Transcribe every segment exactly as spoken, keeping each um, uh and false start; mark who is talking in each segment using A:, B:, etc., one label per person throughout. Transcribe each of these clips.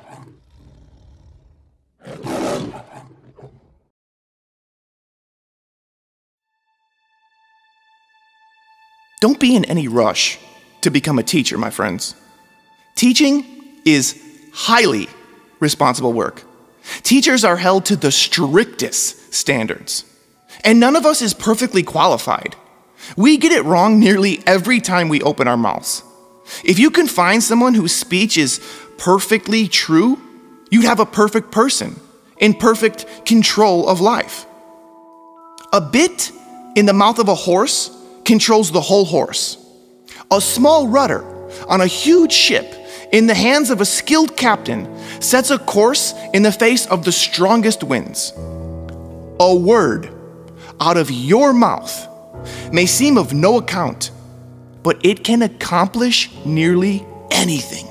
A: Don't be in any rush to become a teacher, my friends. Teaching is highly responsible work. Teachers are held to the strictest standards, and none of us is perfectly qualified. We get it wrong nearly every time we open our mouths. If you can find someone whose speech is perfectly true, you'd have a perfect person in perfect control of life. A bit in the mouth of a horse controls the whole horse. A small rudder on a huge ship in the hands of a skilled captain sets a course in the face of the strongest winds. A word out of your mouth may seem of no account, but it can accomplish nearly anything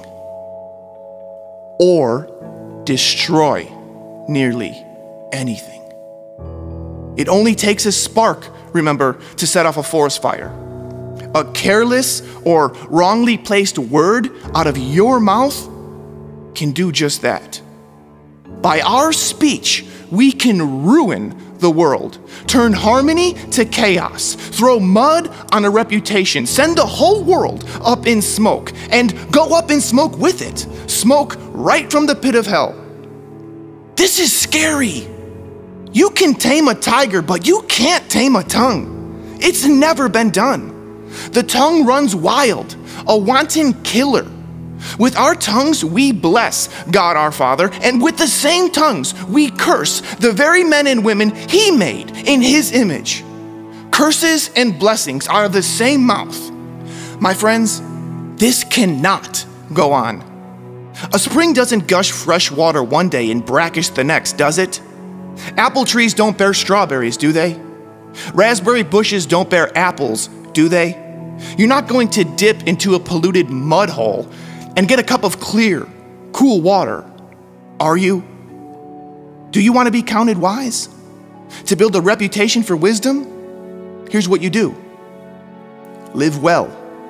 A: or destroy nearly anything. It only takes a spark, remember, to set off a forest fire. A careless or wrongly placed word out of your mouth can do just that. By our speech, we can ruin the world, turn harmony to chaos, throw mud on a reputation, send the whole world up in smoke, and go up in smoke with it, smoke right from the pit of hell. This is scary. You can tame a tiger, but you can't tame a tongue. It's never been done. The tongue runs wild, a wanton killer. With our tongues, we bless God our Father, and with the same tongues, we curse the very men and women He made in His image. Curses and blessings are of the same mouth. My friends, this cannot go on. A spring doesn't gush fresh water one day and brackish the next, does it? Apple trees don't bear strawberries, do they? Raspberry bushes don't bear apples, do they? You're not going to dip into a polluted mud hole and get a cup of clear, cool water, are you? Do you want to be counted wise? To build a reputation for wisdom? Here's what you do. Live well.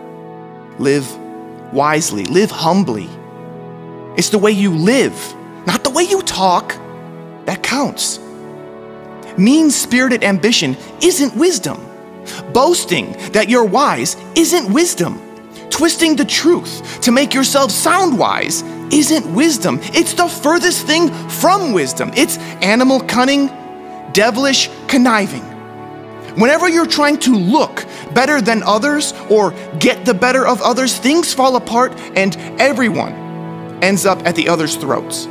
A: Live wisely. Live humbly. It's the way you live, not the way you talk, that counts. Mean-spirited ambition isn't wisdom. Boasting that you're wise isn't wisdom. Twisting the truth to make yourself sound wise isn't wisdom. It's the furthest thing from wisdom. It's animal cunning, devilish conniving. Whenever you're trying to look better than others or get the better of others, things fall apart and everyone ends up at the other's throats.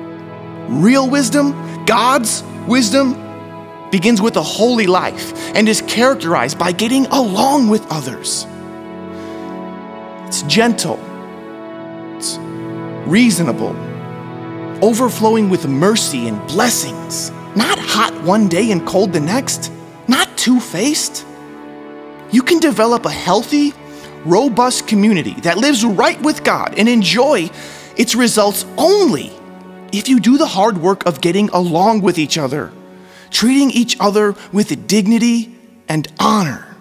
A: Real wisdom, God's wisdom, begins with a holy life and is characterized by getting along with others. It's gentle, it's reasonable, overflowing with mercy and blessings, not hot one day and cold the next, not two-faced. You can develop a healthy, robust community that lives right with God and enjoy its results only if you do the hard work of getting along with each other, treating each other with dignity and honor.